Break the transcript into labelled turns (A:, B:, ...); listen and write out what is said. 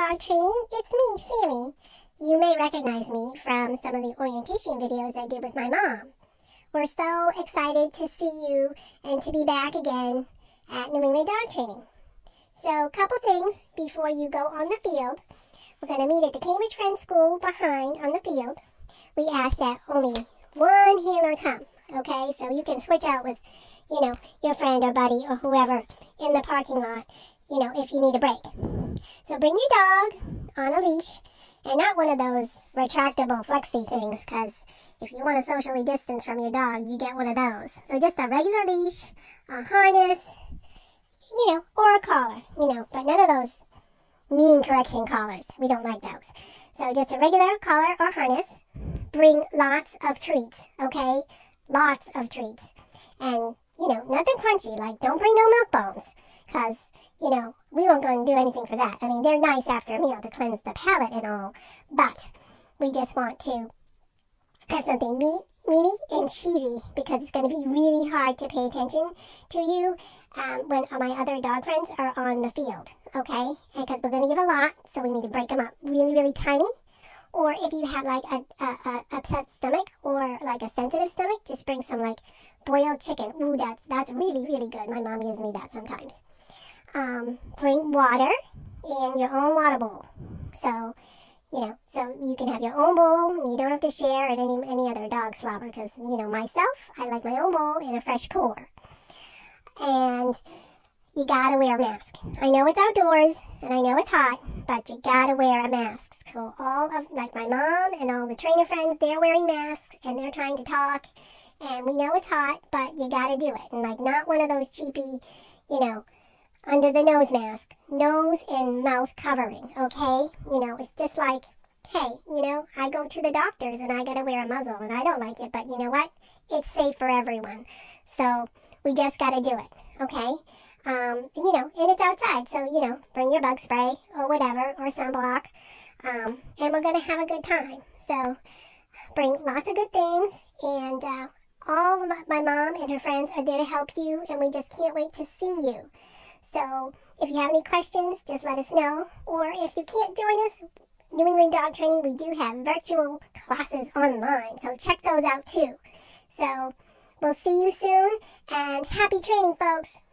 A: Dog Training. It's me, Sammy. You may recognize me from some of the orientation videos I did with my mom. We're so excited to see you and to be back again at New England Dog Training. So, a couple things before you go on the field. We're going to meet at the Cambridge Friends School behind on the field. We ask that only one handler come, okay? So you can switch out with, your friend or buddy or whoever in the parking lot, if you need a break. So bring your dog on a leash, and not one of those retractable flexi things, because if you want to socially distance from your dog, you get one of those. So just a regular leash, a harness, or a collar, but none of those mean correction collars. We don't like those. So just a regular collar or harness. Bring lots of treats, okay? Lots of treats. And, nothing crunchy, like don't bring no milk bones, because, we weren't going to do anything for that. I mean, they're nice after a meal to cleanse the palate and all, but we just want to have something meaty and cheesy, because it's going to be really hard to pay attention to you when my other dog friends are on the field, okay? Because we're going to give a lot, so we need to break them up really, really tiny. Or if you have like a upset stomach or like a sensitive stomach, just bring some like boiled chicken. Ooh, that's really, really good. My mom gives me that sometimes. Bring water and your own water bowl. So, so you can have your own bowl, and you don't have to share at any other dog slobber, because, myself, I like my own bowl and a fresh pour. And you gotta wear a mask. I know it's outdoors, and I know it's hot, but you gotta wear a mask. So all of, like my mom and all the trainer friends, they're wearing masks, and they're trying to talk, and we know it's hot, but you gotta do it. And like not one of those cheapy, under the nose mask, nose and mouth covering, okay? It's just like, hey, I go to the doctors and I gotta wear a muzzle, and I don't like it, but you know what? It's safe for everyone. So we just gotta do it, okay? And it's outside, so, bring your bug spray or whatever, or sunblock, and we're gonna have a good time. So bring lots of good things, and all of my mom and her friends are there to help you, and we just can't wait to see you. So if you have any questions, just let us know. Or if you can't join us, New England Dog Training, we do have virtual classes online, so check those out too. So we'll see you soon, and happy training, folks.